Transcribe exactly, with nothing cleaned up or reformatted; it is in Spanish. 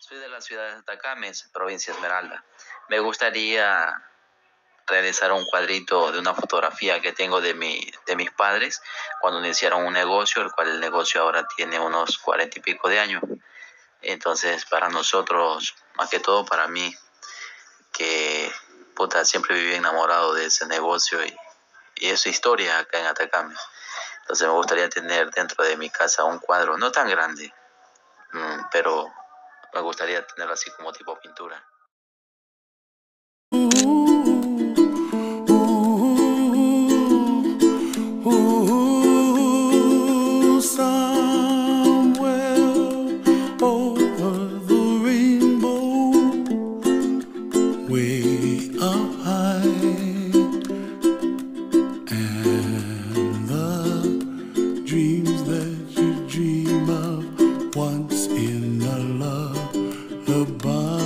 Soy de la ciudad de Atacames, provincia Esmeralda. Me gustaría realizar un cuadrito de una fotografía que tengo de, mi, de mis padres cuando iniciaron un negocio, el cual el negocio ahora tiene unos cuarenta y pico de años. Entonces, para nosotros, más que todo para mí, que puta, siempre viví enamorado de ese negocio y, y es su historia acá en Atacames. Entonces me gustaría tener dentro de mi casa un cuadro, no tan grande, mm, pero me gustaría tenerlo así como tipo pintura. Ooh, somewhere over the rainbow, way up high, and the dreams that you dream of once in a lullaby.